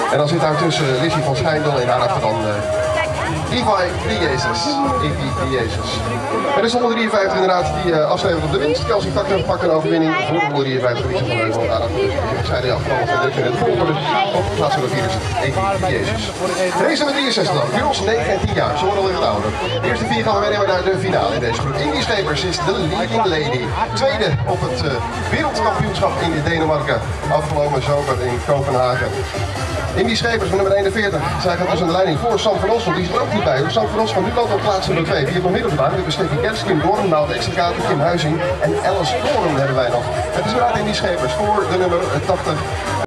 En dan zit daar tussen Lizzie van Schijndel en daarachter dan Levi de Jezus. Het is 153 inderdaad die aflevert op de winst. Kelsey Takker pakt een overwinning voor de 153 Richard van Heuvel. Ik zei de afgelopen druk in het volgende. Op plaats van de vierde Levi de Jezus. Race nummer 63 dan. Girls 9 en 10 jaar. Ze worden al even ouder. De eerste 4 gaan we meenemen naar de finale in deze groep. Indie Schepers is de leading lady. Tweede op het wereldkampioenschap in Denemarken. Afgelopen zomer in Kopenhagen. Indie Schepers met nummer 41. Zij gaat dus aan de leiding voor Sam van Os, want die is er ook niet bij. Sam van Os van nu loopt op plaats nummer 2. Die heeft nog meer op de baan. We hebben Steffi Kens, Kim Doorn, Maud Extrakaten, Kim Huizing en Alice Doorn hebben wij nog. Het is weer uit Indie Schepers voor de nummer 80.